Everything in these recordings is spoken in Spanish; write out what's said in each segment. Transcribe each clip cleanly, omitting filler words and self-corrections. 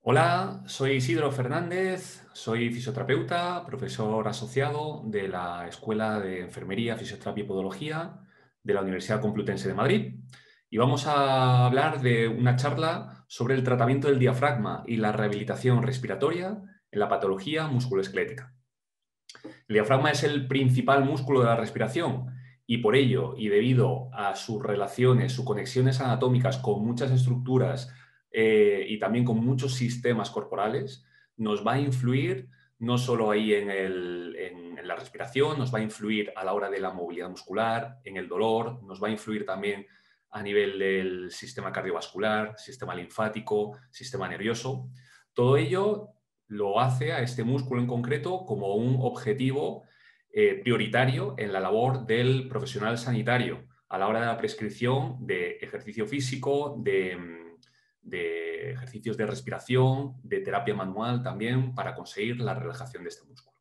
Hola, soy Isidro Fernández, soy fisioterapeuta, profesor asociado de la Escuela de Enfermería, Fisioterapia y Podología de la Universidad Complutense de Madrid. Y vamos a hablar de una charla sobre el tratamiento del diafragma y la rehabilitación respiratoria en la patología musculoesquelética. El diafragma es el principal músculo de la respiración y por ello, y debido a sus relaciones, sus conexiones anatómicas con muchas estructuras y también con muchos sistemas corporales, nos va a influir no solo ahí en la respiración, nos va a influir a la hora de la movilidad muscular, en el dolor, nos va a influir también a nivel del sistema cardiovascular, sistema linfático, sistema nervioso. Todo ello lo hace a este músculo en concreto como un objetivo prioritario en la labor del profesional sanitario a la hora de la prescripción de ejercicio físico, de ejercicios de respiración, de terapia manual también para conseguir la relajación de este músculo.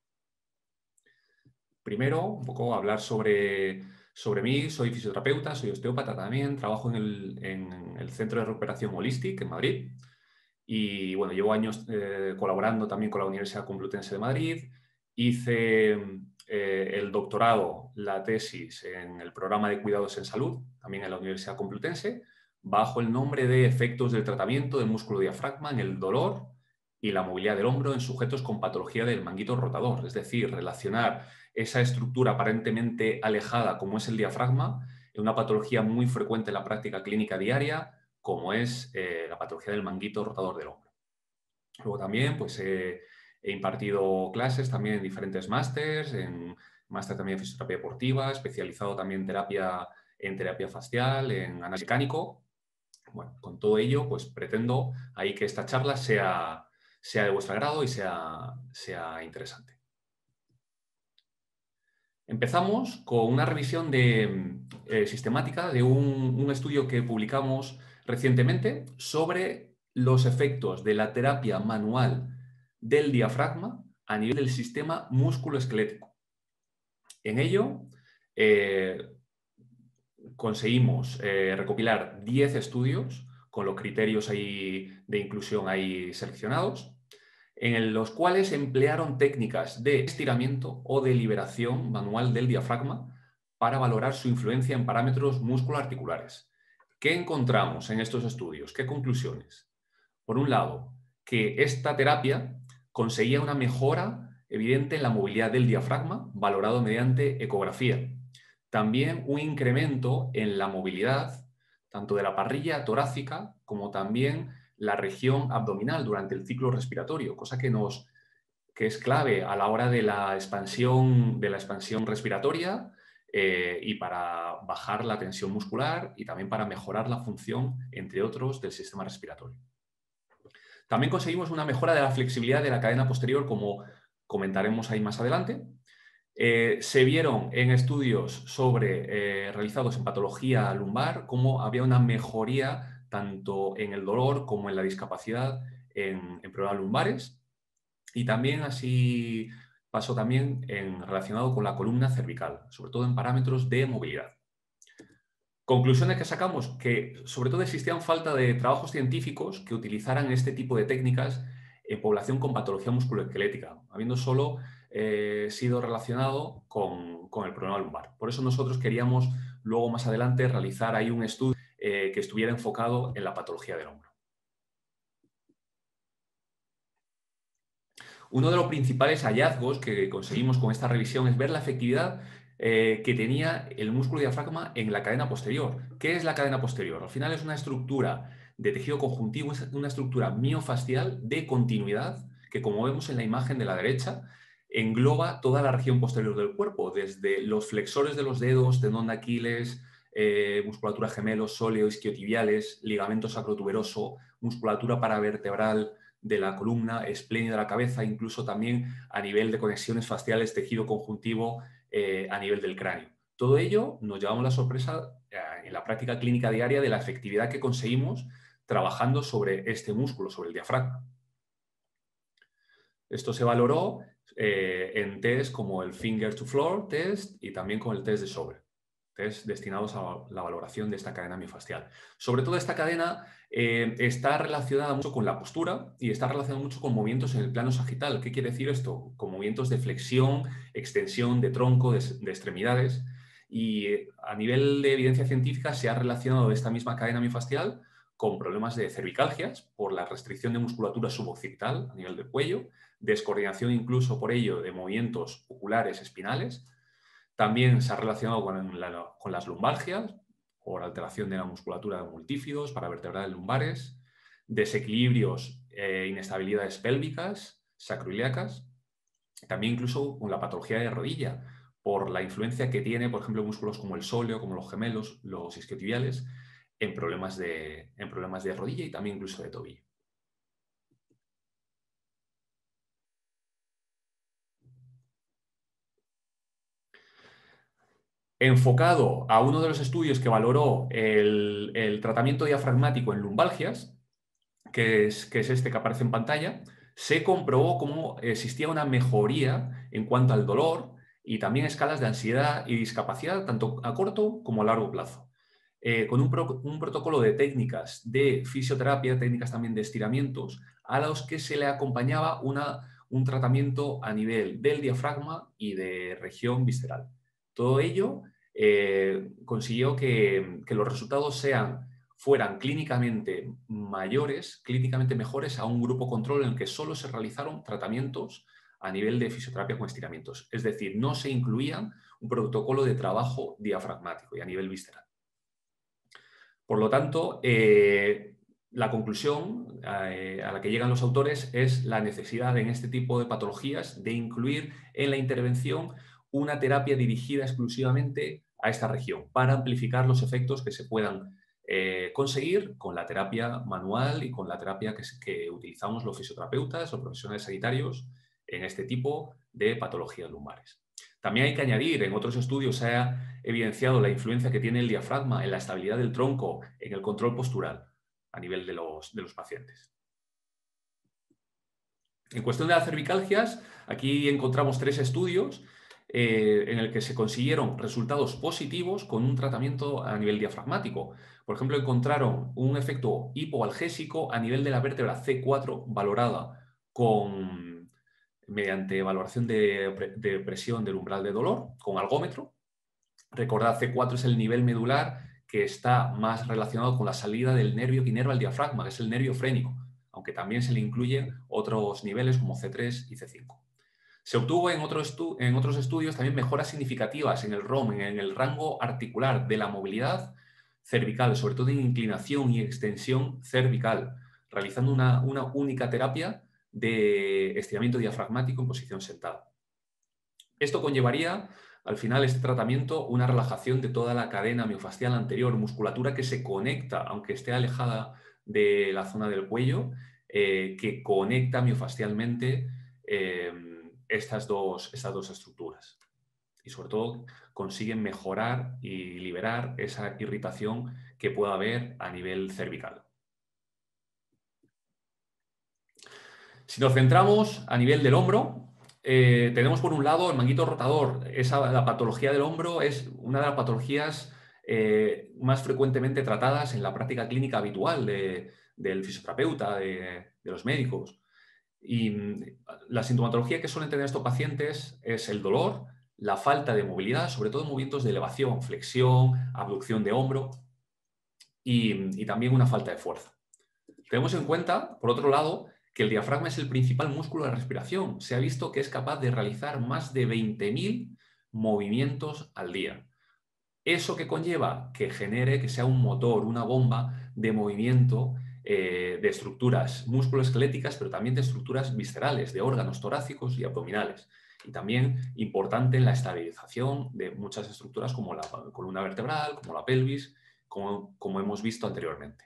Primero, un poco hablar sobre mí. Soy fisioterapeuta, soy osteópata también, trabajo en el Centro de Recuperación Holistic en Madrid. Y bueno, llevo años colaborando también con la Universidad Complutense de Madrid. Hice el doctorado, la tesis en el programa de cuidados en salud, también en la Universidad Complutense, bajo el nombre de efectos del tratamiento del músculo diafragma en el dolor y la movilidad del hombro en sujetos con patología del manguito rotador. Es decir, relacionar esa estructura aparentemente alejada como es el diafragma en una patología muy frecuente en la práctica clínica diaria, como es la patología del manguito rotador del hombro. Luego también pues, he impartido clases también en diferentes másters, en máster también en fisioterapia deportiva, especializado también en terapia facial, en análisis mecánico. Bueno, con todo ello, pues pretendo ahí que esta charla sea de vuestro agrado y sea interesante. Empezamos con una revisión sistemática de un estudio que publicamos recientemente sobre los efectos de la terapia manual del diafragma a nivel del sistema musculoesquelético. En ello, eh, conseguimos recopilar 10 estudios con los criterios ahí de inclusión ahí seleccionados, en los cuales emplearon técnicas de estiramiento o de liberación manual del diafragma para valorar su influencia en parámetros musculoarticulares. ¿Qué encontramos en estos estudios? ¿Qué conclusiones? Por un lado, que esta terapia conseguía una mejora evidente en la movilidad del diafragma, valorado mediante ecografía. También un incremento en la movilidad, tanto de la parrilla torácica como también la región abdominal durante el ciclo respiratorio, cosa que es clave a la hora de la expansión respiratoria y para bajar la tensión muscular y también para mejorar la función, entre otros, del sistema respiratorio. También conseguimos una mejora de la flexibilidad de la cadena posterior, como comentaremos ahí más adelante. Se vieron en estudios realizados en patología lumbar cómo había una mejoría tanto en el dolor como en la discapacidad en problemas lumbares. Y también así pasó también relacionado con la columna cervical, sobre todo en parámetros de movilidad. Conclusiones que sacamos, que sobre todo existían falta de trabajos científicos que utilizaran este tipo de técnicas en población con patología musculoesquelética, habiendo solo sido relacionado con el problema lumbar. Por eso nosotros queríamos luego más adelante realizar ahí un estudio que estuviera enfocado en la patología del hombro. Uno de los principales hallazgos que conseguimos con esta revisión es ver la efectividad que tenía el músculo diafragma en la cadena posterior. ¿Qué es la cadena posterior? Al final es una estructura de tejido conjuntivo, es una estructura miofascial de continuidad que, como vemos en la imagen de la derecha, engloba toda la región posterior del cuerpo, desde los flexores de los dedos, tendón de Aquiles, musculatura gemelos, sóleo, isquiotibiales, ligamento sacrotuberoso, musculatura paravertebral de la columna, esplénea de la cabeza, incluso también a nivel de conexiones faciales, tejido conjuntivo a nivel del cráneo. Todo ello nos llevamos la sorpresa en la práctica clínica diaria de la efectividad que conseguimos trabajando sobre este músculo, sobre el diafragma. Esto se valoró en test como el Finger to Floor test y también con el test de Sobre. test destinados a la valoración de esta cadena miofascial. Sobre todo esta cadena está relacionada mucho con la postura y está relacionada mucho con movimientos en el plano sagital. ¿Qué quiere decir esto? Con movimientos de flexión, extensión de tronco, de extremidades. Y a nivel de evidencia científica se ha relacionado esta misma cadena miofascial con problemas de cervicalgias por la restricción de musculatura suboccipital a nivel del cuello, descoordinación incluso por ello de movimientos oculares espinales. También se ha relacionado con las lumbalgias por alteración de la musculatura de multífidos, paravertebrales lumbares, desequilibrios e inestabilidades pélvicas, sacroiliacas, también incluso con la patología de rodilla, por la influencia que tiene, por ejemplo, músculos como el sóleo, como los gemelos, los isquiotibiales, en problemas de rodilla y también incluso de tobillo. Enfocado a uno de los estudios que valoró el tratamiento diafragmático en lumbalgias, que es este que aparece en pantalla, se comprobó cómo existía una mejoría en cuanto al dolor y también escalas de ansiedad y discapacidad, tanto a corto como a largo plazo. Con un protocolo de técnicas de fisioterapia, técnicas también de estiramientos, a los que se le acompañaba un tratamiento a nivel del diafragma y de región visceral. Todo ello consiguió que los resultados fueran clínicamente mayores, clínicamente mejores a un grupo control en el que solo se realizaron tratamientos a nivel de fisioterapia con estiramientos. Es decir, no se incluía un protocolo de trabajo diafragmático y a nivel visceral. Por lo tanto, la conclusión a la que llegan los autores es la necesidad en este tipo de patologías de incluir en la intervención una terapia dirigida exclusivamente a esta región para amplificar los efectos que se puedan conseguir con la terapia manual y con la terapia que utilizamos los fisioterapeutas o profesionales sanitarios en este tipo de patologías lumbares. También hay que añadir, en otros estudios se ha evidenciado la influencia que tiene el diafragma en la estabilidad del tronco, en el control postural a nivel de los pacientes. En cuestión de las cervicalgias, aquí encontramos 3 estudios en el que se consiguieron resultados positivos con un tratamiento a nivel diafragmático. Por ejemplo, encontraron un efecto hipoalgésico a nivel de la vértebra C4 valorada mediante valoración de presión del umbral de dolor con algómetro. Recordad, C4 es el nivel medular que está más relacionado con la salida del nervio que inerva el diafragma, que es el nervio frénico, aunque también se le incluyen otros niveles como C3 y C5. Se obtuvo en otros estudios también mejoras significativas en el ROM, en el rango articular de la movilidad cervical, sobre todo en inclinación y extensión cervical, realizando una única terapia de estiramiento diafragmático en posición sentada. Esto conllevaría, al final, este tratamiento, una relajación de toda la cadena miofascial anterior, musculatura que se conecta, aunque esté alejada de la zona del cuello, que conecta miofascialmente estas dos estructuras. Y sobre todo consiguen mejorar y liberar esa irritación que pueda haber a nivel cervical. Si nos centramos a nivel del hombro, tenemos por un lado el manguito rotador. La patología del hombro es una de las patologías más frecuentemente tratadas en la práctica clínica habitual del fisioterapeuta, de los médicos. Y la sintomatología que suelen tener estos pacientes es el dolor, la falta de movilidad, sobre todo en movimientos de elevación, flexión, abducción de hombro y también una falta de fuerza. Tenemos en cuenta, por otro lado, que el diafragma es el principal músculo de respiración. Se ha visto que es capaz de realizar más de 20.000 movimientos al día. ¿Eso que conlleva? Que genere, que sea un motor, una bomba de movimiento de estructuras musculoesqueléticas, pero también de estructuras viscerales, de órganos torácicos y abdominales. Y también importante en la estabilización de muchas estructuras como la columna vertebral, como la pelvis, como hemos visto anteriormente.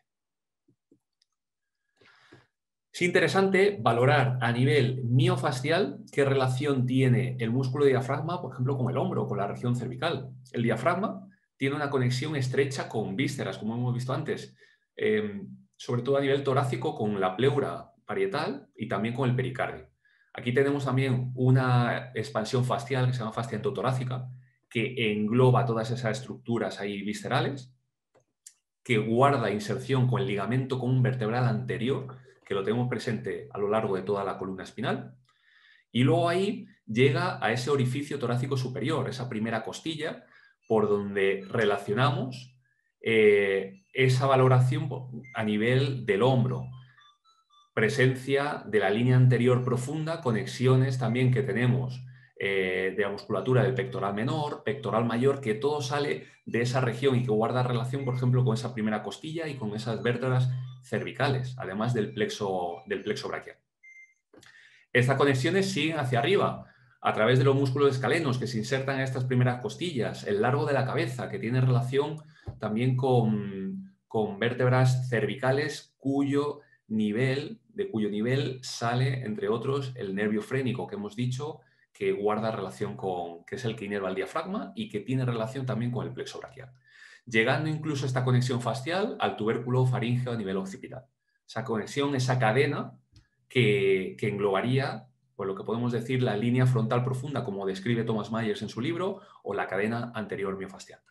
Es interesante valorar a nivel miofascial qué relación tiene el músculo de diafragma, por ejemplo, con el hombro, con la región cervical. El diafragma tiene una conexión estrecha con vísceras, como hemos visto antes, sobre todo a nivel torácico con la pleura parietal y también con el pericardio. Aquí tenemos también una expansión fascial que se llama fascia endotorácica, que engloba todas esas estructuras ahí viscerales, que guarda inserción con el ligamento común vertebral anterior, que lo tenemos presente a lo largo de toda la columna espinal, y luego ahí llega a ese orificio torácico superior, esa primera costilla, por donde relacionamos esa valoración a nivel del hombro. Presencia de la línea anterior profunda, conexiones también que tenemos de la musculatura del pectoral menor, pectoral mayor, que todo sale de esa región y que guarda relación, por ejemplo, con esa primera costilla y con esas vértebras cervicales, además del plexo braquial. Estas conexiones siguen hacia arriba, a través de los músculos escalenos que se insertan en estas primeras costillas, el largo de la cabeza, que tiene relación también con vértebras cervicales cuyo nivel sale, entre otros, el nervio frénico que hemos dicho que guarda relación con, que es el que inerva el diafragma y que tiene relación también con el plexo braquial. Llegando incluso esta conexión fascial al tubérculo faríngeo a nivel occipital. Esa conexión, esa cadena que englobaría, pues lo que podemos decir, la línea frontal profunda, como describe Thomas Myers en su libro, o la cadena anterior miofascial.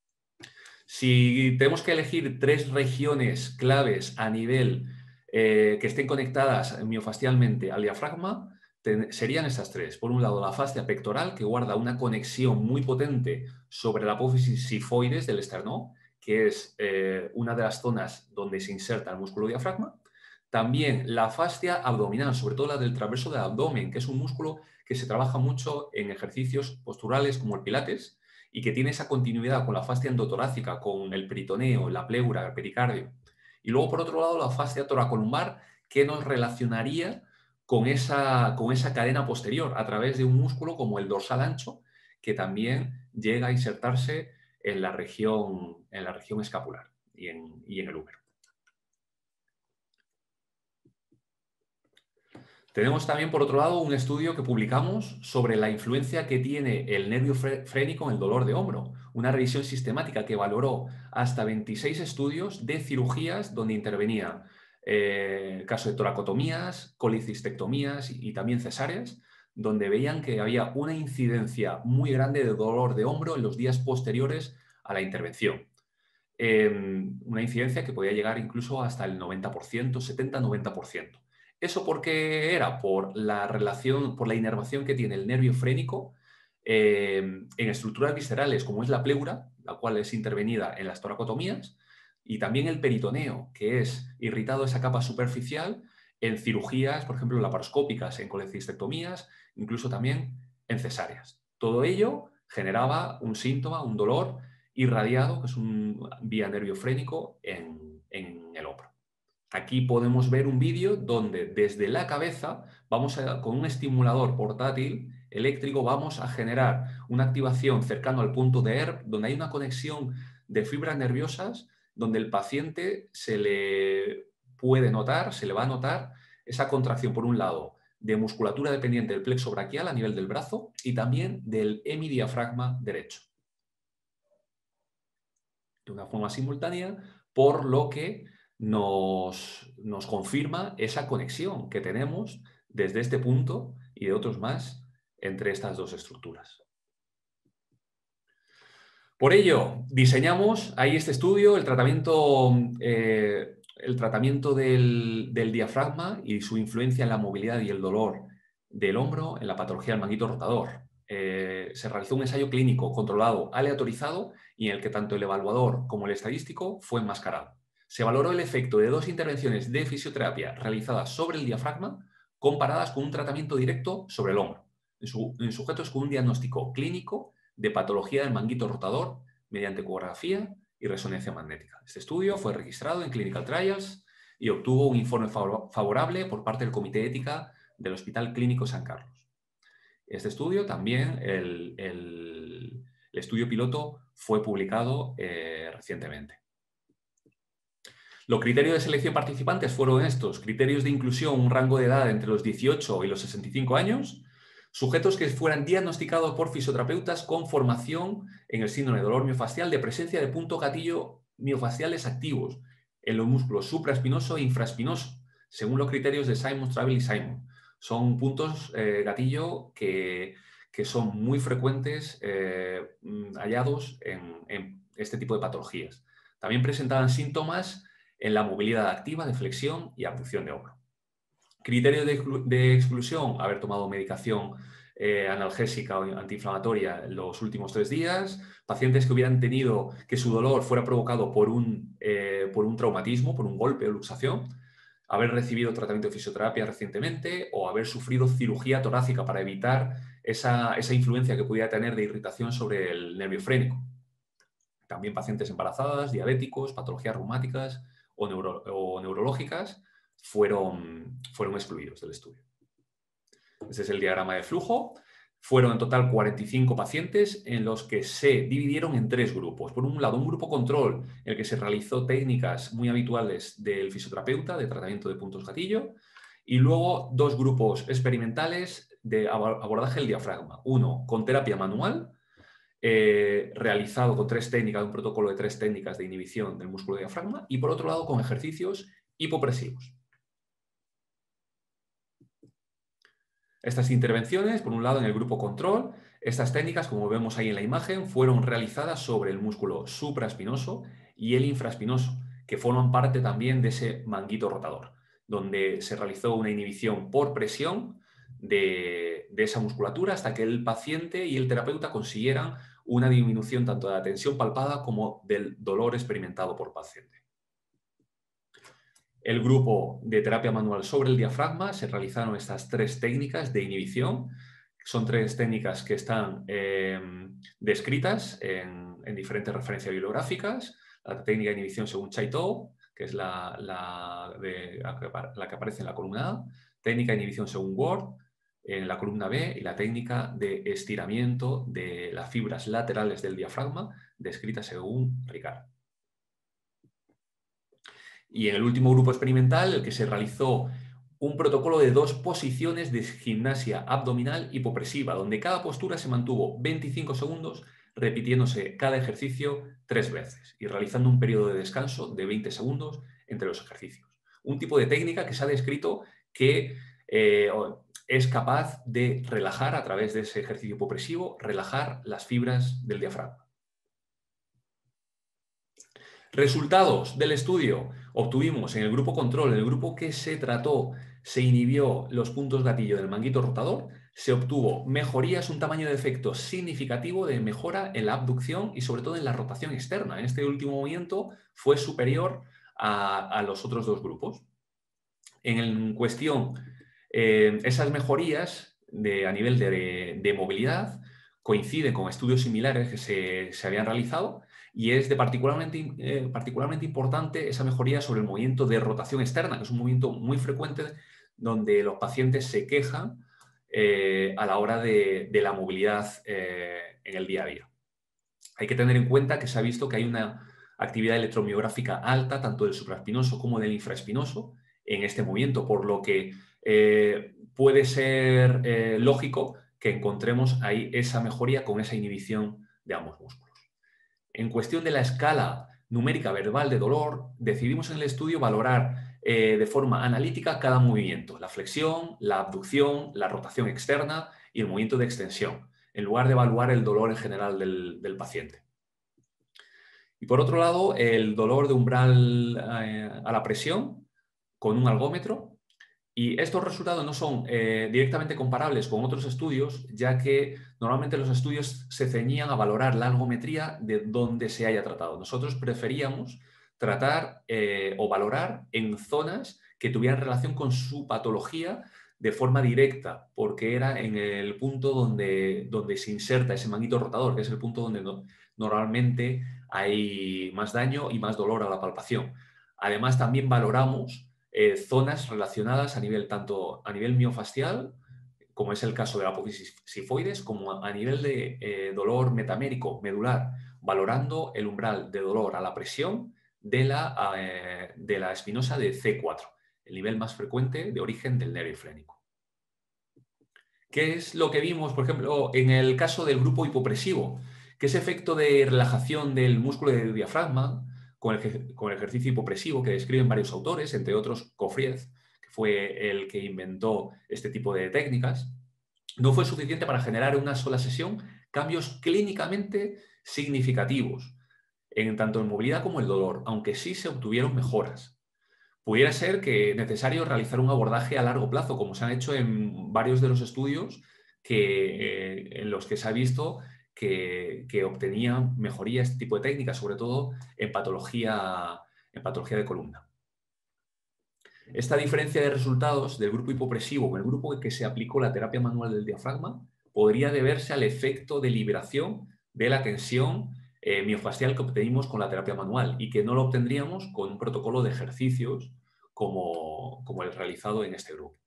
Si tenemos que elegir 3 regiones claves a nivel que estén conectadas miofascialmente al diafragma, serían estas 3. Por un lado, la fascia pectoral, que guarda una conexión muy potente sobre la apófisis sifoides del esternón, que es una de las zonas donde se inserta el músculo diafragma. También la fascia abdominal, sobre todo la del transverso del abdomen, que es un músculo que se trabaja mucho en ejercicios posturales como el pilates y que tiene esa continuidad con la fascia endotorácica, con el peritoneo, la pleura, el pericardio. Y luego, por otro lado, la fascia toracolumbar, que nos relacionaría con esa cadena posterior a través de un músculo como el dorsal ancho, que también llega a insertarse en la región escapular y en el húmero. Tenemos también, por otro lado, un estudio que publicamos sobre la influencia que tiene el nervio frénico en el dolor de hombro. Una revisión sistemática que valoró hasta 26 estudios de cirugías donde intervenía caso de toracotomías, colicistectomías y también cesáreas, donde veían que había una incidencia muy grande de dolor de hombro en los días posteriores a la intervención. Una incidencia que podía llegar incluso hasta el 90%, 70-90%. ¿Eso por qué era? Por la relación, por la inervación que tiene el nervio frénico en estructuras viscerales, como es la pleura, la cual es intervenida en las toracotomías, y también el peritoneo, que es irritado esa capa superficial en cirugías, por ejemplo, laparoscópicas, en colecistectomías, incluso también en cesáreas. Todo ello generaba un síntoma, un dolor irradiado, que es un vía nerviofrénico en el hombro. Aquí podemos ver un vídeo donde desde la cabeza con un estimulador portátil eléctrico vamos a generar una activación cercano al punto de ERP, donde hay una conexión de fibras nerviosas, donde el paciente se le va a notar esa contracción, por un lado, de musculatura dependiente del plexo braquial a nivel del brazo y también del hemidiafragma derecho. De una forma simultánea, por lo que nos confirma esa conexión que tenemos desde este punto y de otros más entre estas dos estructuras. Por ello, diseñamos ahí este estudio, el tratamiento del diafragma y su influencia en la movilidad y el dolor del hombro en la patología del manguito rotador. Se realizó un ensayo clínico controlado, aleatorizado, y en el que tanto el evaluador como el estadístico fue enmascarado. Se valoró el efecto de 2 intervenciones de fisioterapia realizadas sobre el diafragma comparadas con un tratamiento directo sobre el hombro, en sujetos con un diagnóstico clínico de patología del manguito rotador mediante ecografía y resonancia magnética. Este estudio fue registrado en Clinical Trials y obtuvo un informe favorable por parte del Comité de Ética del Hospital Clínico San Carlos. Este estudio también, el estudio piloto, fue publicado recientemente. Los criterios de selección participantes fueron estos: criterios de inclusión, un rango de edad entre los 18 y los 65 años, sujetos que fueran diagnosticados por fisioterapeutas con formación en el síndrome de dolor miofascial de presencia de punto gatillo miofasciales activos en los músculos supraespinoso e infraespinoso, según los criterios de Simon, Travel y Simon. Son puntos gatillo que que son muy frecuentes hallados en este tipo de patologías. También presentaban síntomas en la movilidad activa de flexión y abducción de hombro. Criterio de exclusión: haber tomado medicación analgésica o antiinflamatoria en los últimos 3 días, pacientes que hubieran tenido que su dolor fuera provocado por un traumatismo, por un golpe o luxación, haber recibido tratamiento de fisioterapia recientemente o haber sufrido cirugía torácica para evitar esa influencia que pudiera tener de irritación sobre el nervio frénico. También pacientes embarazadas, diabéticos, patologías reumáticas o neurológicas fueron excluidos del estudio. Este es el diagrama de flujo. Fueron en total 45 pacientes en los que se dividieron en 3 grupos. Por un lado, un grupo control en el que se realizó técnicas muy habituales del fisioterapeuta de tratamiento de puntos gatillo, y luego 2 grupos experimentales de abordaje del diafragma. Uno con terapia manual, realizado con 3 técnicas, un protocolo de 3 técnicas de inhibición del músculo diafragma, y por otro lado con ejercicios hipopresivos. Estas intervenciones, por un lado en el grupo control, estas técnicas, como vemos ahí en la imagen, fueron realizadas sobre el músculo supraespinoso y el infraespinoso, que forman parte también de ese manguito rotador, donde se realizó una inhibición por presión de esa musculatura hasta que el paciente y el terapeuta consiguieran una disminución tanto de la tensión palpada como del dolor experimentado por paciente. El grupo de terapia manual sobre el diafragma, se realizaron estas 3 técnicas de inhibición. Son 3 técnicas que están descritas en diferentes referencias bibliográficas. La técnica de inhibición según Chaiteau, que es la que aparece en la columna A, técnica de inhibición según Ward en la columna B, y la técnica de estiramiento de las fibras laterales del diafragma, descrita según Ricard. Y en el último grupo experimental, el que se realizó un protocolo de 2 posiciones de gimnasia abdominal hipopresiva, donde cada postura se mantuvo 25 segundos, repitiéndose cada ejercicio 3 veces y realizando un periodo de descanso de 20 segundos entre los ejercicios. Un tipo de técnica que se ha descrito que es capaz de relajar, a través de ese ejercicio hipopresivo, relajar las fibras del diafragma. Resultados del estudio: obtuvimos en el grupo control, en el grupo que se trató, se inhibió los puntos gatillo del manguito rotador, se obtuvo mejorías, un tamaño de efecto significativo de mejora en la abducción y sobre todo en la rotación externa. En este último movimiento fue superior a los otros 2 grupos. En cuestión, esas mejorías a nivel de movilidad coinciden con estudios similares que se habían realizado, y es particularmente importante esa mejoría sobre el movimiento de rotación externa, que es un movimiento muy frecuente donde los pacientes se quejan a la hora de la movilidad en el día a día. Hay que tener en cuenta que se ha visto que hay una actividad electromiográfica alta, tanto del supraespinoso como del infraespinoso, en este movimiento, por lo que puede ser lógico que encontremos ahí esa mejoría con esa inhibición de ambos músculos. En cuestión de la escala numérica verbal de dolor, decidimos en el estudio valorar de forma analítica cada movimiento: la flexión, la abducción, la rotación externa y el movimiento de extensión, en lugar de evaluar el dolor en general del paciente. Y por otro lado, el dolor de umbral a la presión con un algómetro. Y estos resultados no son directamente comparables con otros estudios, ya que normalmente los estudios se ceñían a valorar la algometría de donde se haya tratado. Nosotros preferíamos tratar o valorar en zonas que tuvieran relación con su patología de forma directa, porque era en el punto donde se inserta ese manguito rotador, que es el punto donde normalmente hay más daño y más dolor a la palpación. Además, también valoramos zonas relacionadas tanto a nivel miofascial, como es el caso de la apófisis sifoides, como a nivel de dolor metamérico medular, valorando el umbral de dolor a la presión de la espinosa de C4, el nivel más frecuente de origen del nervio frénico. ¿Qué es lo que vimos, por ejemplo, en el caso del grupo hipopresivo? Que ese efecto de relajación del músculo del diafragma con el ejercicio hipopresivo que describen varios autores, entre otros Cofriez, que fue el que inventó este tipo de técnicas, no fue suficiente para generar en una sola sesión cambios clínicamente significativos, tanto en movilidad como el dolor, aunque sí se obtuvieron mejoras. Pudiera ser que necesario realizar un abordaje a largo plazo, como se han hecho en varios de los estudios en los que se ha visto que obtenían mejoría este tipo de técnicas, sobre todo en patología de columna. Esta diferencia de resultados del grupo hipopresivo con el grupo que se aplicó la terapia manual del diafragma podría deberse al efecto de liberación de la tensión miofascial que obtenimos con la terapia manual y que no lo obtendríamos con un protocolo de ejercicios como el realizado en este grupo.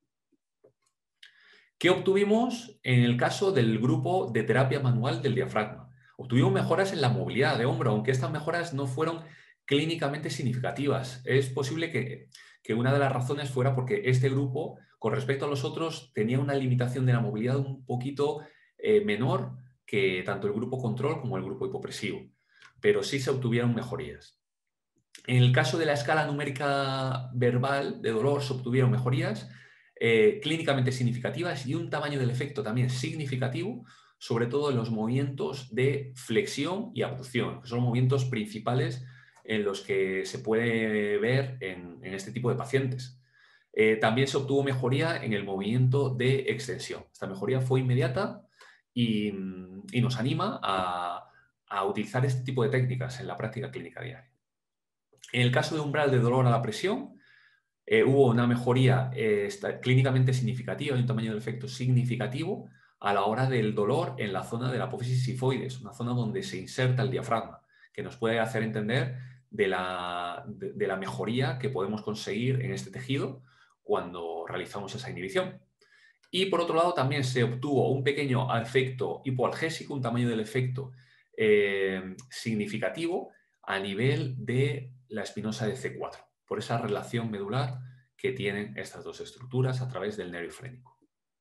¿Qué obtuvimos en el caso del grupo de terapia manual del diafragma? Obtuvimos mejoras en la movilidad de hombro, aunque estas mejoras no fueron clínicamente significativas. Es posible que una de las razones fuera porque este grupo, con respecto a los otros, tenía una limitación de la movilidad un poquito menor que tanto el grupo control como el grupo hipopresivo, pero sí se obtuvieron mejorías. En el caso de la escala numérica verbal de dolor se obtuvieron mejorías clínicamente significativas y un tamaño del efecto también significativo, sobre todo en los movimientos de flexión y abducción, que son los movimientos principales en los que se puede ver en este tipo de pacientes. También se obtuvo mejoría en el movimiento de extensión. Esta mejoría fue inmediata y nos anima a utilizar este tipo de técnicas en la práctica clínica diaria. En el caso de umbral de dolor a la presión, hubo una mejoría clínicamente significativa y un tamaño del efecto significativo a la hora del dolor en la zona de la apófisis sifoides, una zona donde se inserta el diafragma, que nos puede hacer entender de la mejoría que podemos conseguir en este tejido cuando realizamos esa inhibición. Y por otro lado también se obtuvo un pequeño efecto hipoalgésico, un tamaño del efecto significativo a nivel de la espinosa de C4, por esa relación medular que tienen estas dos estructuras a través del nervio frénico.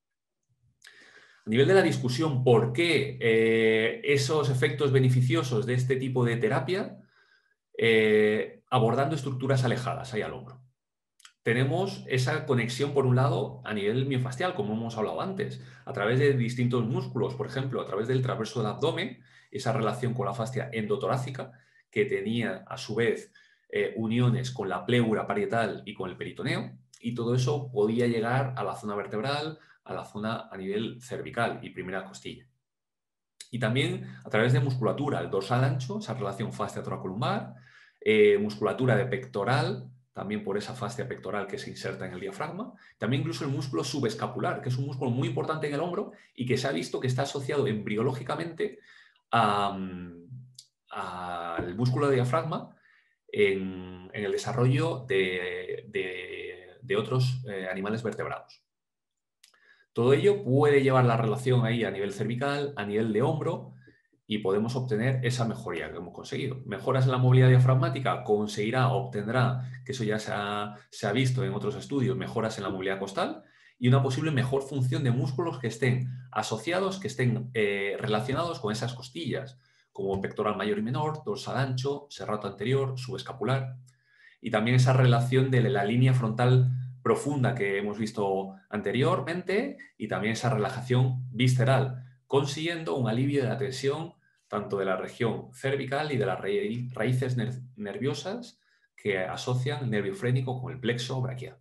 A nivel de la discusión, ¿por qué esos efectos beneficiosos de este tipo de terapia abordando estructuras alejadas ahí al hombro? Tenemos esa conexión, por un lado, a nivel miofascial, como hemos hablado antes, a través de distintos músculos, por ejemplo, a través del transverso del abdomen, esa relación con la fascia endotorácica, que tenía, a su vez, uniones con la pleura parietal y con el peritoneo, y todo eso podía llegar a la zona vertebral, a la zona a nivel cervical y primera costilla. Y también a través de musculatura, el dorsal ancho, esa relación fascia toracolumbar, musculatura de pectoral, también por esa fascia pectoral que se inserta en el diafragma, también incluso el músculo subescapular, que es un músculo muy importante en el hombro y que se ha visto que está asociado embriológicamente al músculo de diafragma en el desarrollo de otros animales vertebrados. Todo ello puede llevar la relación ahí a nivel cervical, a nivel de hombro, y podemos obtener esa mejoría que hemos conseguido. Mejoras en la movilidad diafragmática obtendrá, que eso ya se ha visto en otros estudios, mejoras en la movilidad costal y una posible mejor función de músculos que estén asociados, que estén relacionados con esas costillas, como pectoral mayor y menor, dorsal ancho, serrato anterior, subescapular. Y también esa relación de la línea frontal profunda que hemos visto anteriormente y también esa relajación visceral, consiguiendo un alivio de la tensión tanto de la región cervical y de las raíces nerviosas que asocian el nervio frénico con el plexo braquial.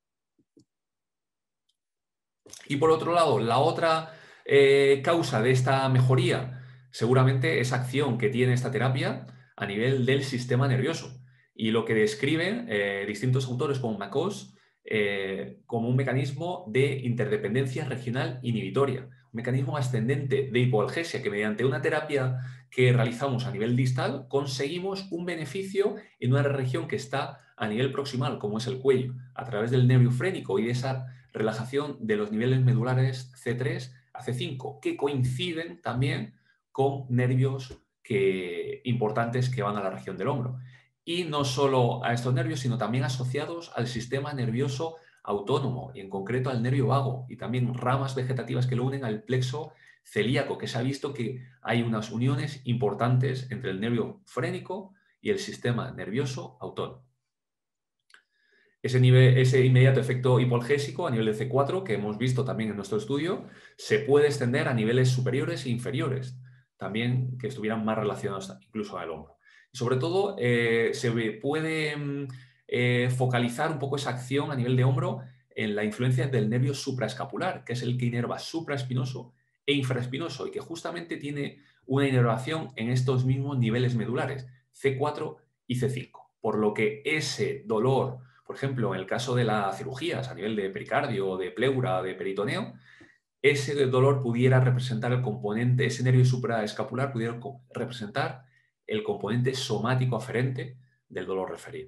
Y por otro lado, la otra causa de esta mejoría seguramente es acción que tiene esta terapia a nivel del sistema nervioso. Y lo que describen distintos autores como McCosh como un mecanismo de interdependencia regional inhibitoria, un mecanismo ascendente de hipoalgesia que mediante una terapia que realizamos a nivel distal conseguimos un beneficio en una región que está a nivel proximal, como es el cuello, a través del nervio frénico y de esa relajación de los niveles medulares C3 a C5, que coinciden también con nervios importantes que van a la región del hombro. Y no solo a estos nervios, sino también asociados al sistema nervioso autónomo, y en concreto al nervio vago, y también ramas vegetativas que lo unen al plexo celíaco, que se ha visto que hay unas uniones importantes entre el nervio frénico y el sistema nervioso autónomo. ese inmediato efecto hipolgésico a nivel de C4, que hemos visto también en nuestro estudio, se puede extender a niveles superiores e inferiores, también que estuvieran más relacionados incluso al hombro. Y sobre todo, se puede focalizar un poco esa acción a nivel de hombro en la influencia del nervio supraescapular, que es el que inerva supraespinoso e infraespinoso, y que justamente tiene una inervación en estos mismos niveles medulares, C4 y C5. Por lo que ese dolor, por ejemplo, en el caso de las cirugías a nivel de pericardio, de pleura, de peritoneo, ese dolor pudiera representar el componente, ese nervio supraescapular pudiera representar el componente somático aferente del dolor referido.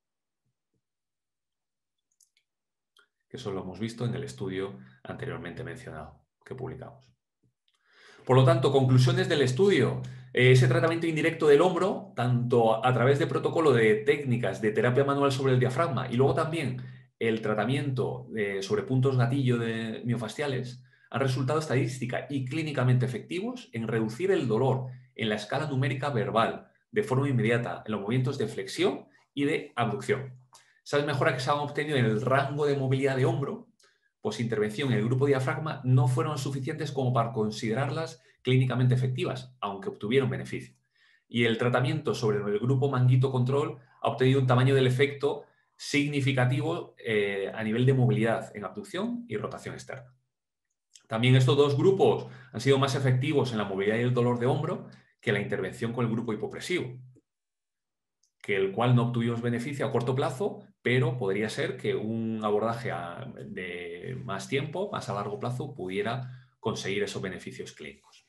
Que eso lo hemos visto en el estudio anteriormente mencionado que publicamos. Por lo tanto, conclusiones del estudio. Ese tratamiento indirecto del hombro, tanto a través de protocolo de técnicas de terapia manual sobre el diafragma y luego también el tratamiento sobre puntos gatillo de miofasciales, han resultado estadística y clínicamente efectivos en reducir el dolor en la escala numérica verbal de forma inmediata en los movimientos de flexión y de abducción. Esas mejoras que se han obtenido en el rango de movilidad de hombro posintervención en el grupo diafragma no fueron suficientes como para considerarlas clínicamente efectivas, aunque obtuvieron beneficio. Y el tratamiento sobre el grupo manguito control ha obtenido un tamaño del efecto significativo a nivel de movilidad en abducción y rotación externa. También estos dos grupos han sido más efectivos en la movilidad y el dolor de hombro que la intervención con el grupo hipopresivo, que el cual no obtuvimos beneficio a corto plazo, pero podría ser que un abordaje de más tiempo, más a largo plazo, pudiera conseguir esos beneficios clínicos.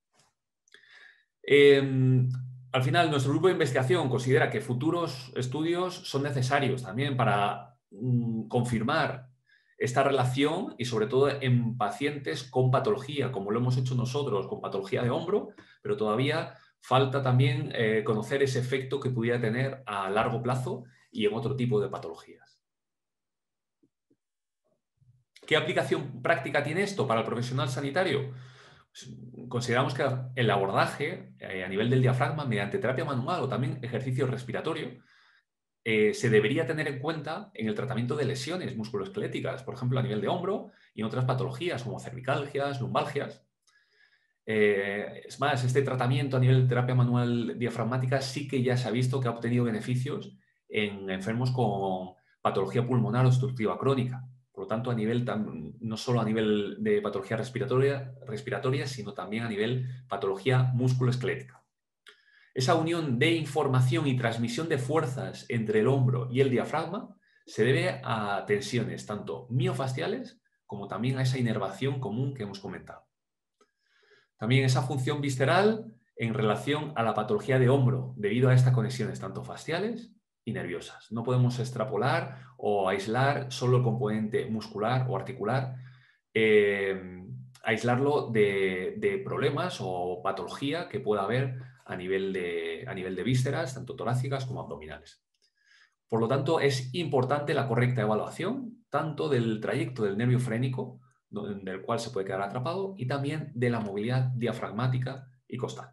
Al final, nuestro grupo de investigación considera que futuros estudios son necesarios también para confirmar esta relación y sobre todo en pacientes con patología, como lo hemos hecho nosotros con patología de hombro, pero todavía falta también conocer ese efecto que pudiera tener a largo plazo y en otro tipo de patologías. ¿Qué aplicación práctica tiene esto para el profesional sanitario? Pues, consideramos que el abordaje a nivel del diafragma mediante terapia manual o también ejercicio respiratorio se debería tener en cuenta en el tratamiento de lesiones musculoesqueléticas, por ejemplo, a nivel de hombro y en otras patologías como cervicalgias, lumbalgias. Es más, este tratamiento a nivel de terapia manual diafragmática sí que ya se ha visto que ha obtenido beneficios en enfermos con patología pulmonar obstructiva crónica. Por lo tanto, a nivel no solo a nivel de patología respiratoria, sino también a nivel patología musculoesquelética. Esa unión de información y transmisión de fuerzas entre el hombro y el diafragma se debe a tensiones tanto miofasciales como también a esa inervación común que hemos comentado. También esa función visceral en relación a la patología de hombro debido a estas conexiones tanto fasciales y nerviosas. No podemos extrapolar o aislar solo el componente muscular o articular, aislarlo de problemas o patología que pueda haber a nivel de vísceras, tanto torácicas como abdominales. Por lo tanto, es importante la correcta evaluación tanto del trayecto del nervio frénico, del cual se puede quedar atrapado, y también de la movilidad diafragmática y costal.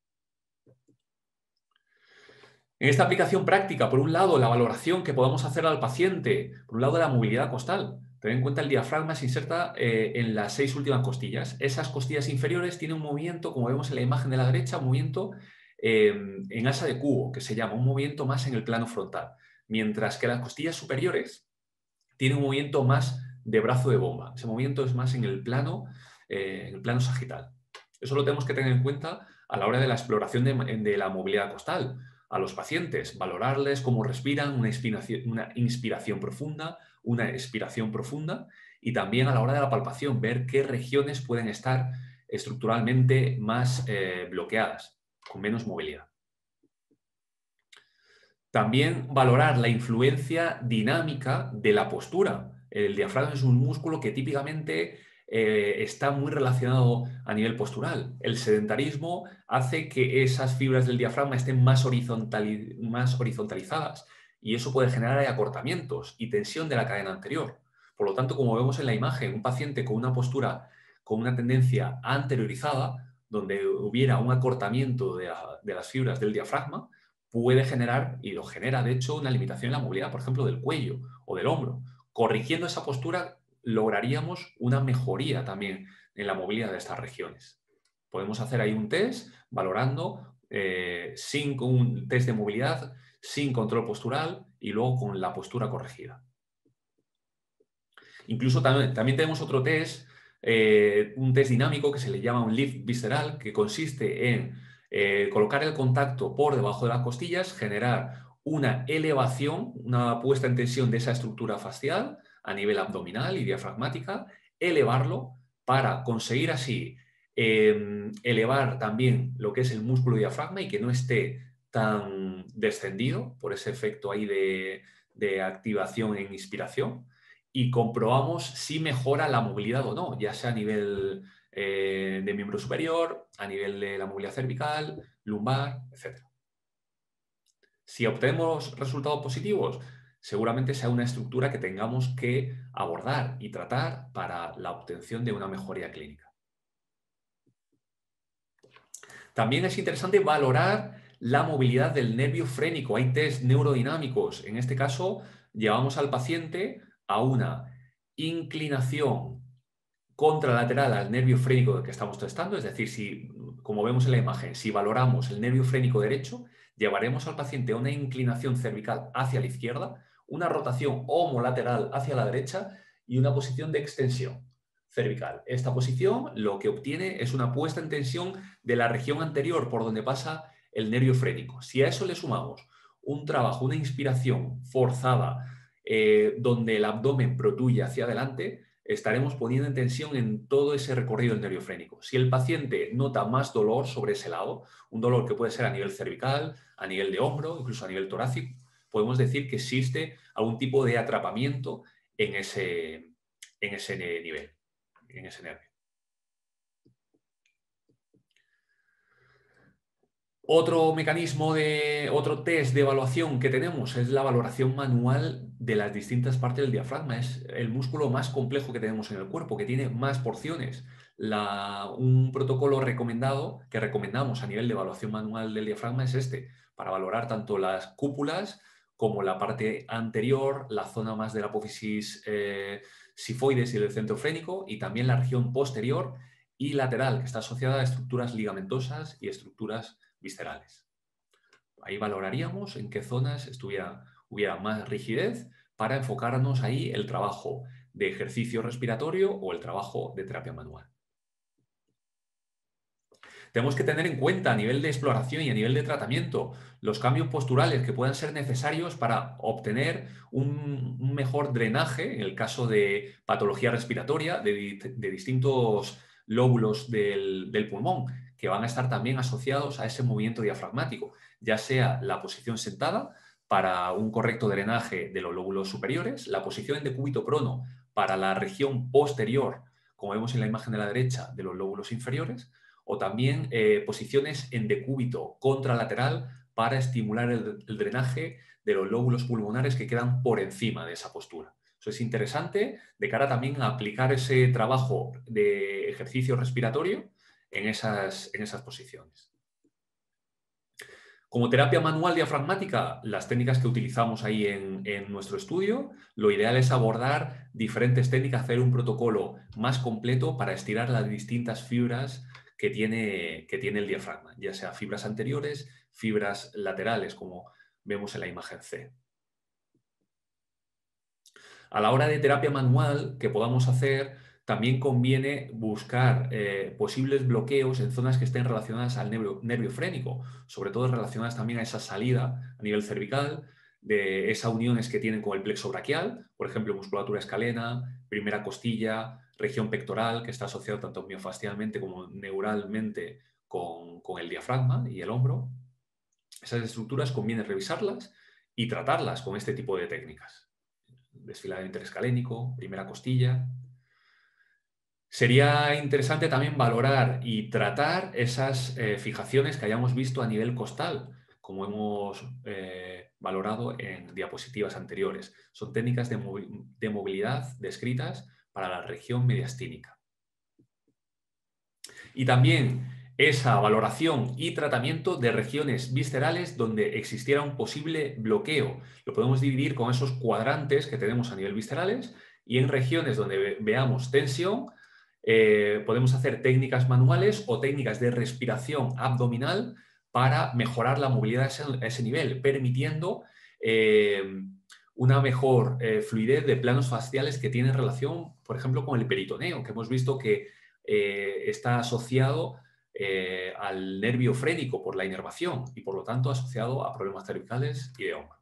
En esta aplicación práctica, por un lado, la valoración que podamos hacer al paciente, por un lado, la movilidad costal. Ten en cuenta el diafragma se inserta en las 6 últimas costillas. Esas costillas inferiores tienen un movimiento, como vemos en la imagen de la derecha, un movimiento en asa de cubo, que se llama un movimiento más en el plano frontal. Mientras que las costillas superiores tienen un movimiento más de brazo de bomba. Ese movimiento es más en el plano sagital. Eso lo tenemos que tener en cuenta a la hora de la exploración de la movilidad costal. A los pacientes, valorarles cómo respiran, una inspiración profunda, una expiración profunda, y también a la hora de la palpación, ver qué regiones pueden estar estructuralmente más bloqueadas, con menos movilidad. También valorar la influencia dinámica de la postura. El diafragma es un músculo que típicamente está muy relacionado a nivel postural. El sedentarismo hace que esas fibras del diafragma estén más horizontalizadas y eso puede generar acortamientos y tensión de la cadena anterior. Por lo tanto, como vemos en la imagen, un paciente con una postura con una tendencia anteriorizada, donde hubiera un acortamiento de las fibras del diafragma, puede generar, y lo genera de hecho, una limitación en la movilidad, por ejemplo, del cuello o del hombro. Corrigiendo esa postura lograríamos una mejoría también en la movilidad de estas regiones. Podemos hacer ahí un test valorando sin un test de movilidad, sin control postural y luego con la postura corregida. Incluso también tenemos otro test, un test dinámico que se le llama un lift visceral, que consiste en colocar el contacto por debajo de las costillas, generar una elevación, una puesta en tensión de esa estructura facial a nivel abdominal y diafragmática, elevarlo para conseguir así elevar también lo que es el músculo diafragma y que no esté tan descendido por ese efecto ahí de activación en inspiración, y comprobamos si mejora la movilidad o no, ya sea a nivel de miembro superior, a nivel de la movilidad cervical, lumbar, etc. Si obtenemos resultados positivos, seguramente sea una estructura que tengamos que abordar y tratar para la obtención de una mejoría clínica. También es interesante valorar la movilidad del nervio frénico. Hay test neurodinámicos. En este caso, llevamos al paciente a una inclinación contralateral al nervio frénico que estamos testando, es decir, si, como vemos en la imagen, si valoramos el nervio frénico derecho, llevaremos al paciente a una inclinación cervical hacia la izquierda, una rotación homolateral hacia la derecha y una posición de extensión cervical. Esta posición lo que obtiene es una puesta en tensión de la región anterior por donde pasa el nervio frénico. Si a eso le sumamos un trabajo, una inspiración forzada, donde el abdomen protruye hacia adelante, estaremos poniendo en tensión en todo ese recorrido del nervio frénico. Si el paciente nota más dolor sobre ese lado, un dolor que puede ser a nivel cervical, a nivel de hombro, incluso a nivel torácico, podemos decir que existe algún tipo de atrapamiento en ese nivel, en ese nervio. Otro mecanismo otro test de evaluación que tenemos es la valoración manual de las distintas partes del diafragma. Es el músculo más complejo que tenemos en el cuerpo, que tiene más porciones. Un protocolo recomendado que recomendamos a nivel de evaluación manual del diafragma es este, para valorar tanto las cúpulas como la parte anterior, la zona más de la apófisis sifoides y del centro frénico, y también la región posterior y lateral, que está asociada a estructuras ligamentosas y estructuras viscerales. Ahí valoraríamos en qué zonas hubiera más rigidez para enfocarnos ahí el trabajo de ejercicio respiratorio o el trabajo de terapia manual. Tenemos que tener en cuenta a nivel de exploración y a nivel de tratamiento los cambios posturales que puedan ser necesarios para obtener un mejor drenaje en el caso de patología respiratoria de distintos lóbulos del pulmón, que van a estar también asociados a ese movimiento diafragmático, ya sea la posición sentada para un correcto drenaje de los lóbulos superiores, la posición en decúbito prono para la región posterior, como vemos en la imagen de la derecha, de los lóbulos inferiores, o también posiciones en decúbito contralateral para estimular el drenaje de los lóbulos pulmonares que quedan por encima de esa postura. Eso es interesante de cara también a aplicar ese trabajo de ejercicio respiratorio en esas posiciones. Como terapia manual diafragmática, las técnicas que utilizamos ahí en nuestro estudio, lo ideal es abordar diferentes técnicas, hacer un protocolo más completo para estirar las distintas fibras que tiene el diafragma, ya sea fibras anteriores, fibras laterales, como vemos en la imagen C. A la hora de terapia manual que podamos hacer, también conviene buscar posibles bloqueos en zonas que estén relacionadas al nervio frénico, sobre todo relacionadas también a esa salida a nivel cervical, de esas uniones que tienen con el plexo braquial, por ejemplo, musculatura escalena, primera costilla, región pectoral, que está asociado tanto miofascialmente como neuralmente con el diafragma y el hombro. Esas estructuras conviene revisarlas y tratarlas con este tipo de técnicas. Desfilado interescalénico, primera costilla. Sería interesante también valorar y tratar esas fijaciones que hayamos visto a nivel costal, como hemos valorado en diapositivas anteriores. Son técnicas de movilidad descritas para la región mediastínica. Y también esa valoración y tratamiento de regiones viscerales donde existiera un posible bloqueo. Lo podemos dividir con esos cuadrantes que tenemos a nivel viscerales, y en regiones donde veamos tensión, podemos hacer técnicas manuales o técnicas de respiración abdominal para mejorar la movilidad a ese nivel, permitiendo una mejor fluidez de planos faciales que tienen relación, por ejemplo, con el peritoneo, que hemos visto que está asociado al nervio frénico por la inervación y, por lo tanto, asociado a problemas cervicales y de hombro.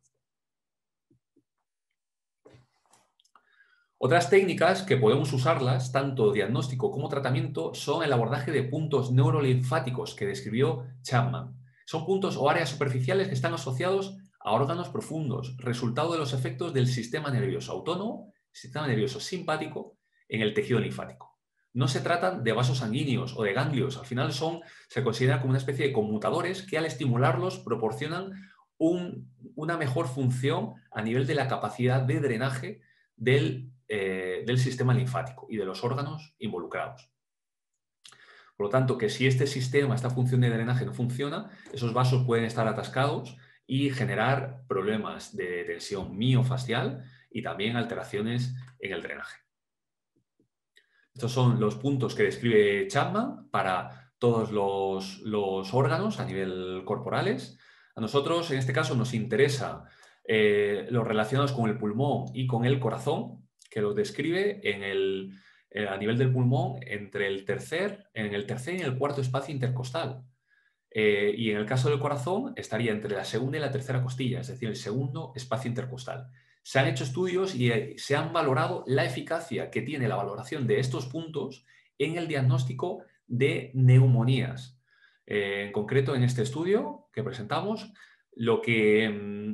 Otras técnicas que podemos usarlas, tanto diagnóstico como tratamiento, son el abordaje de puntos neurolinfáticos que describió Chapman. Son puntos o áreas superficiales que están asociados a órganos profundos, resultado de los efectos del sistema nervioso autónomo, sistema nervioso simpático, en el tejido linfático. No se tratan de vasos sanguíneos o de ganglios, al final se consideran como una especie de conmutadores que, al estimularlos, proporcionan una mejor función a nivel de la capacidad de drenaje del sistema linfático y de los órganos involucrados. Por lo tanto, que si este sistema, esta función de drenaje no funciona, esos vasos pueden estar atascados y generar problemas de tensión miofascial y también alteraciones en el drenaje. Estos son los puntos que describe Chapman para todos los órganos a nivel corporales. A nosotros, en este caso, nos interesa los relacionados con el pulmón y con el corazón, que los describe a nivel del pulmón en el tercer y en el cuarto espacio intercostal. Y en el caso del corazón estaría entre la segunda y la tercera costilla, es decir, el segundo espacio intercostal. Se han hecho estudios y se han valorado la eficacia que tiene la valoración de estos puntos en el diagnóstico de neumonías. En concreto, en este estudio que presentamos, lo que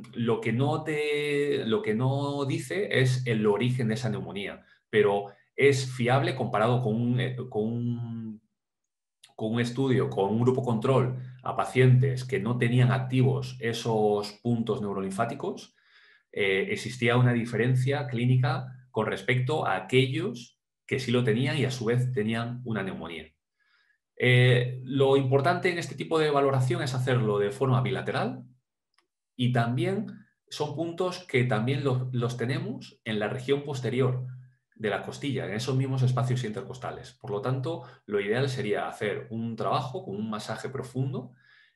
no dice es el origen de esa neumonía, pero es fiable comparado con un estudio, con un grupo control a pacientes que no tenían activos esos puntos neurolinfáticos. Existía una diferencia clínica con respecto a aquellos que sí lo tenían y a su vez tenían una neumonía. Lo importante en este tipo de valoración es hacerlo de forma bilateral, y también son puntos que también los tenemos en la región posterior de la costilla, en esos mismos espacios intercostales. Por lo tanto, lo ideal sería hacer un trabajo con un masaje profundo,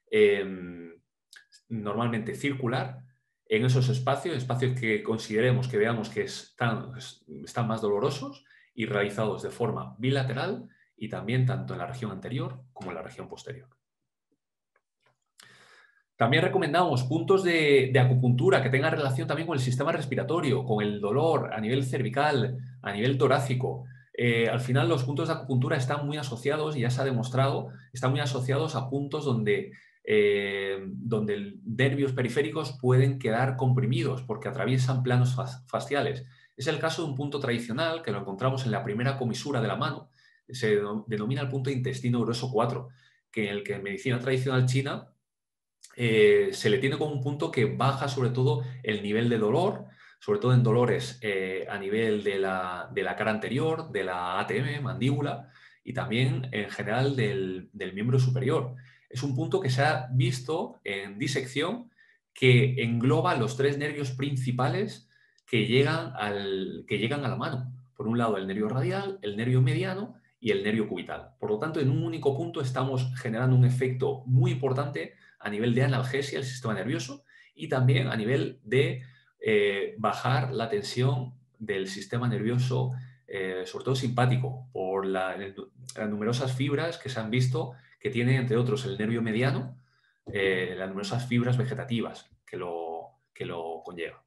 normalmente circular, en esos espacios que consideremos, que veamos que están más dolorosos, y realizados de forma bilateral y también tanto en la región anterior como en la región posterior. También recomendamos puntos de acupuntura que tengan relación también con el sistema respiratorio, con el dolor a nivel cervical, a nivel torácico. Al final, los puntos de acupuntura están muy asociados, y ya se ha demostrado, están muy asociados a puntos donde nervios periféricos pueden quedar comprimidos porque atraviesan planos fasciales. Es el caso de un punto tradicional que lo encontramos en la primera comisura de la mano, se denomina el punto de intestino grueso 4, que en el que en medicina tradicional china se le tiene como un punto que baja sobre todo el nivel de dolor, sobre todo en dolores a nivel de la cara anterior, de la ATM, mandíbula, y también en general del miembro superior. Es un punto que se ha visto en disección, que engloba los tres nervios principales que llegan a la mano. Por un lado, el nervio radial, el nervio mediano y el nervio cubital. Por lo tanto, en un único punto estamos generando un efecto muy importante a nivel de analgesia del sistema nervioso, y también a nivel de bajar la tensión del sistema nervioso, sobre todo simpático, por las numerosas fibras que se han visto que tiene, entre otros, el nervio mediano, las numerosas fibras vegetativas que lo conllevan.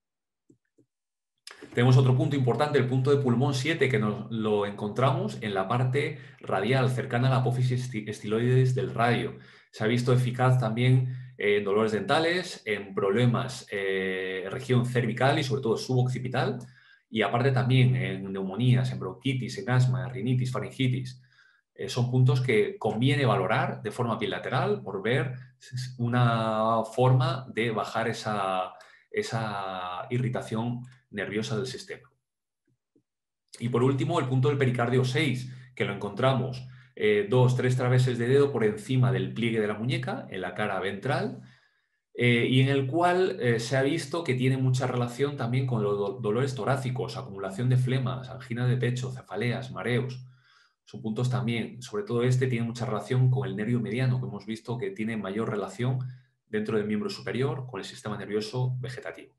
Tenemos otro punto importante, el punto de pulmón 7, que lo encontramos en la parte radial, cercana a la apófisis estiloides del radio. Se ha visto eficaz también en dolores dentales, en problemas región cervical y sobre todo suboccipital, y aparte también en neumonías, en bronquitis, en asma, en rinitis, faringitis. Son puntos que conviene valorar de forma bilateral por ver una forma de bajar esa irritación nerviosa del sistema. Y por último, el punto del pericardio 6, que lo encontramos 2, 3 traveses de dedo por encima del pliegue de la muñeca, en la cara ventral, y en el cual se ha visto que tiene mucha relación también con los dolores torácicos, acumulación de flemas, angina de pecho, cefaleas, mareos. Son puntos también, sobre todo este, tiene mucha relación con el nervio mediano, que hemos visto que tiene mayor relación dentro del miembro superior con el sistema nervioso vegetativo.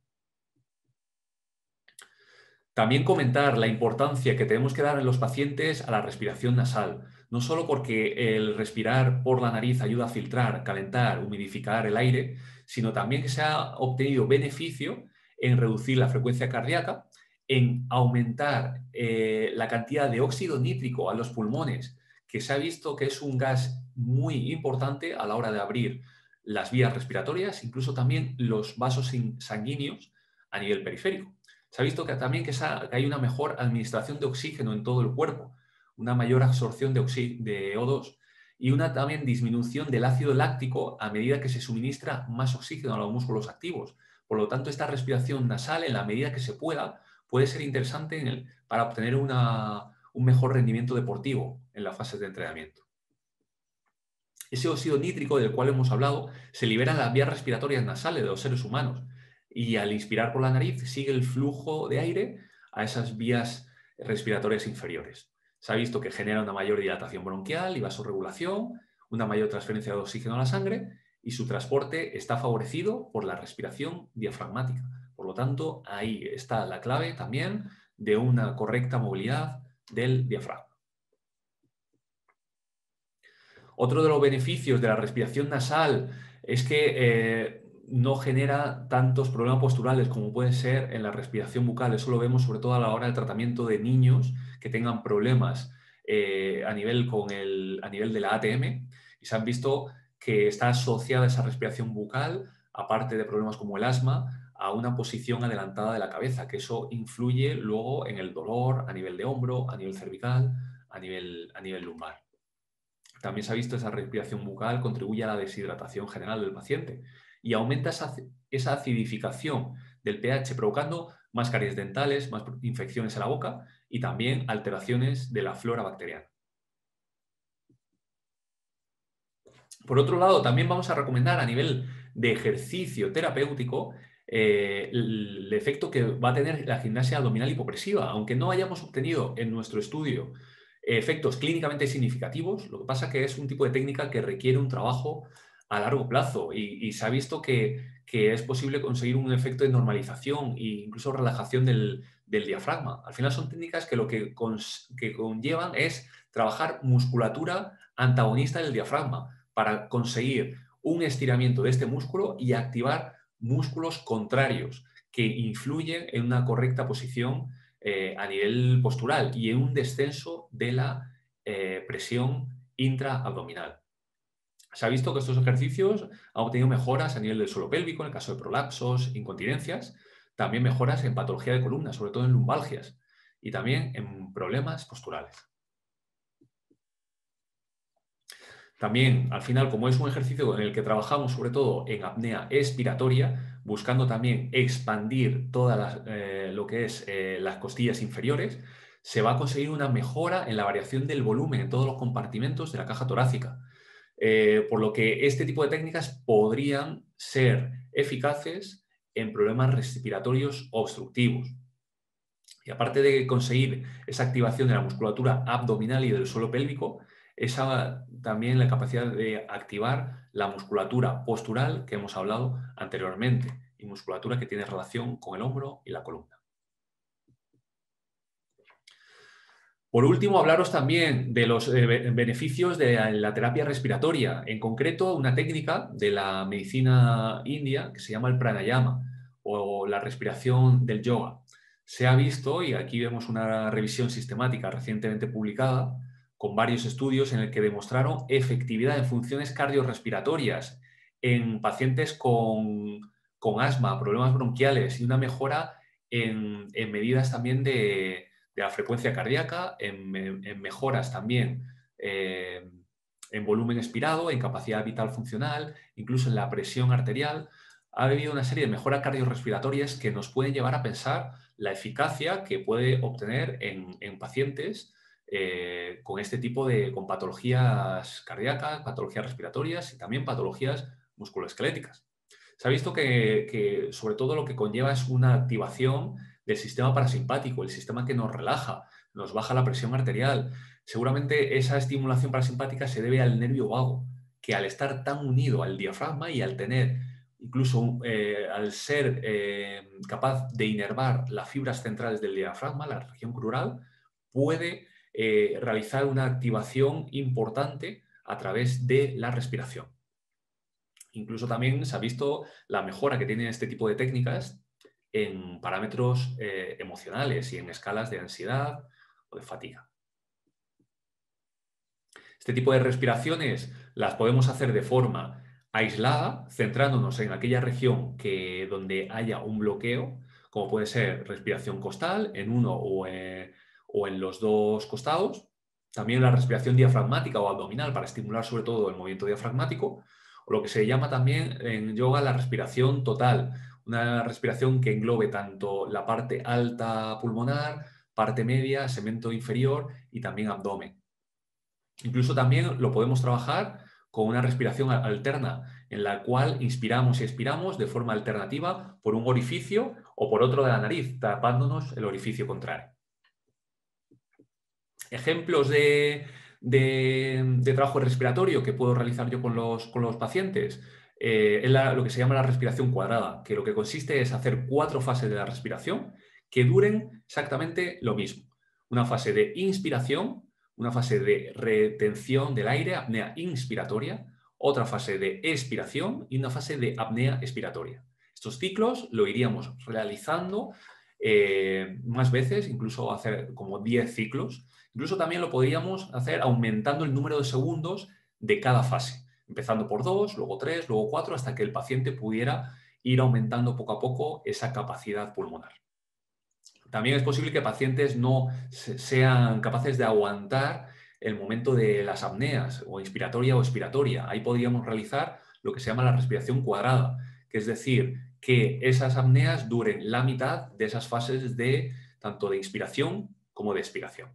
También comentar la importancia que tenemos que dar en los pacientes a la respiración nasal, no solo porque el respirar por la nariz ayuda a filtrar, calentar, humidificar el aire, sino también que se ha obtenido beneficio en reducir la frecuencia cardíaca, en aumentar la cantidad de óxido nítrico a los pulmones, que se ha visto que es un gas muy importante a la hora de abrir las vías respiratorias, incluso también los vasos sanguíneos a nivel periférico. Se ha visto que también que hay una mejor administración de oxígeno en todo el cuerpo, una mayor absorción de O2 y una también disminución del ácido láctico a medida que se suministra más oxígeno a los músculos activos. Por lo tanto, esta respiración nasal, en la medida que se pueda, puede ser interesante para obtener un mejor rendimiento deportivo en las fases de entrenamiento. Ese óxido nítrico del cual hemos hablado se libera en las vías respiratorias nasales de los seres humanos y al inspirar por la nariz sigue el flujo de aire a esas vías respiratorias inferiores. Se ha visto que genera una mayor dilatación bronquial y vasorregulación, una mayor transferencia de oxígeno a la sangre y su transporte está favorecido por la respiración diafragmática. Por lo tanto, ahí está la clave también de una correcta movilidad del diafragma. Otro de los beneficios de la respiración nasal es que no genera tantos problemas posturales como puede ser en la respiración bucal. Eso lo vemos sobre todo a la hora del tratamiento de niños que tengan problemas a nivel de la ATM y se han visto que está asociada esa respiración bucal, aparte de problemas como el asma, a una posición adelantada de la cabeza, que eso influye luego en el dolor a nivel de hombro, a nivel cervical, a nivel lumbar. También se ha visto esa respiración bucal contribuye a la deshidratación general del paciente y aumenta esa acidificación del pH, provocando más caries dentales, más infecciones en la boca y también alteraciones de la flora bacteriana. Por otro lado, también vamos a recomendar a nivel de ejercicio terapéutico el efecto que va a tener la gimnasia abdominal hipopresiva. Aunque no hayamos obtenido en nuestro estudio efectos clínicamente significativos, lo que pasa es que es un tipo de técnica que requiere un trabajo a largo plazo y se ha visto que es posible conseguir un efecto de normalización e incluso relajación del diafragma. Al final son técnicas que lo que conllevan es trabajar musculatura antagonista del diafragma para conseguir un estiramiento de este músculo y activar músculos contrarios que influyen en una correcta posición a nivel postural y en un descenso de la presión intraabdominal. Se ha visto que estos ejercicios han obtenido mejoras a nivel del suelo pélvico, en el caso de prolapsos, incontinencias, también mejoras en patología de columna, sobre todo en lumbalgias, y también en problemas posturales. También, al final, como es un ejercicio en el que trabajamos sobre todo en apnea expiratoria, buscando también expandir toda lo que es las costillas inferiores, se va a conseguir una mejora en la variación del volumen en todos los compartimentos de la caja torácica. Por lo que este tipo de técnicas podrían ser eficaces en problemas respiratorios obstructivos. Y aparte de conseguir esa activación de la musculatura abdominal y del suelo pélvico, también la capacidad de activar la musculatura postural que hemos hablado anteriormente y musculatura que tiene relación con el hombro y la columna. Por último, hablaros también de los beneficios de la terapia respiratoria, en concreto una técnica de la medicina india que se llama el pranayama o la respiración del yoga. Se ha visto, y aquí vemos una revisión sistemática recientemente publicada, con varios estudios en el que demostraron efectividad en funciones cardiorrespiratorias en pacientes con asma, problemas bronquiales y una mejora en medidas también de la frecuencia cardíaca, en mejoras también en volumen expirado, en capacidad vital funcional, incluso en la presión arterial. Ha habido una serie de mejoras cardiorrespiratorias que nos pueden llevar a pensar la eficacia que puede obtener en pacientes con este tipo de con patologías cardíacas, patologías respiratorias y también patologías musculoesqueléticas. Se ha visto que sobre todo lo que conlleva es una activación del sistema parasimpático, el sistema que nos relaja, nos baja la presión arterial. Seguramente esa estimulación parasimpática se debe al nervio vago, que al estar tan unido al diafragma y al tener, incluso al ser capaz de inervar las fibras centrales del diafragma, la región crural, puede realizar una activación importante a través de la respiración. Incluso también se ha visto la mejora que tienen este tipo de técnicas en parámetros emocionales y en escalas de ansiedad o de fatiga. Este tipo de respiraciones las podemos hacer de forma aislada, centrándonos en aquella región donde haya un bloqueo, como puede ser respiración costal en uno o en los dos costados. También la respiración diafragmática o abdominal para estimular sobre todo el movimiento diafragmático, o lo que se llama también en yoga la respiración total, una respiración que englobe tanto la parte alta pulmonar, parte media, segmento inferior y también abdomen. Incluso también lo podemos trabajar con una respiración alterna, en la cual inspiramos y expiramos de forma alternativa por un orificio o por otro de la nariz, tapándonos el orificio contrario. Ejemplos de trabajo respiratorio que puedo realizar yo con los pacientes es lo que se llama la respiración cuadrada, que lo que consiste es hacer 4 fases de la respiración que duren exactamente lo mismo. Una fase de inspiración, una fase de retención del aire, apnea inspiratoria, otra fase de expiración y una fase de apnea expiratoria. Estos ciclos lo iríamos realizando más veces, incluso hacer como 10 ciclos. Incluso también lo podríamos hacer aumentando el número de segundos de cada fase, empezando por 2, luego 3, luego 4, hasta que el paciente pudiera ir aumentando poco a poco esa capacidad pulmonar. También es posible que pacientes no sean capaces de aguantar el momento de las apneas, o inspiratoria o expiratoria. Ahí podríamos realizar lo que se llama la respiración cuadrada, que es decir, que esas apneas duren la mitad de esas fases tanto de inspiración como de expiración.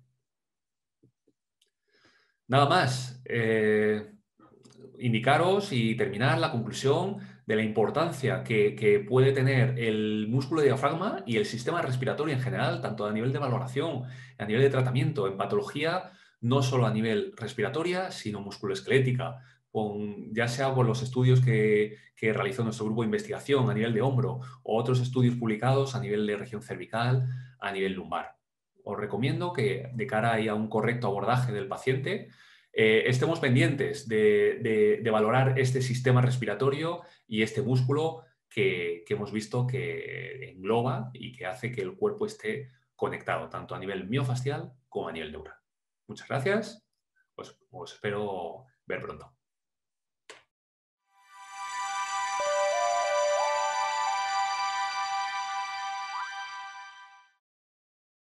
Nada más. Indicaros y terminar la conclusión de la importancia que puede tener el músculo de diafragma y el sistema respiratorio en general, tanto a nivel de valoración, a nivel de tratamiento, en patología, no solo a nivel respiratoria, sino musculoesquelética, ya sea por los estudios que realizó nuestro grupo de investigación a nivel de hombro o otros estudios publicados a nivel de región cervical, a nivel lumbar. Os recomiendo que de cara a un correcto abordaje del paciente, estemos pendientes de valorar este sistema respiratorio y este músculo que hemos visto que engloba y que hace que el cuerpo esté conectado, tanto a nivel miofascial como a nivel neural. Muchas gracias, os espero ver pronto.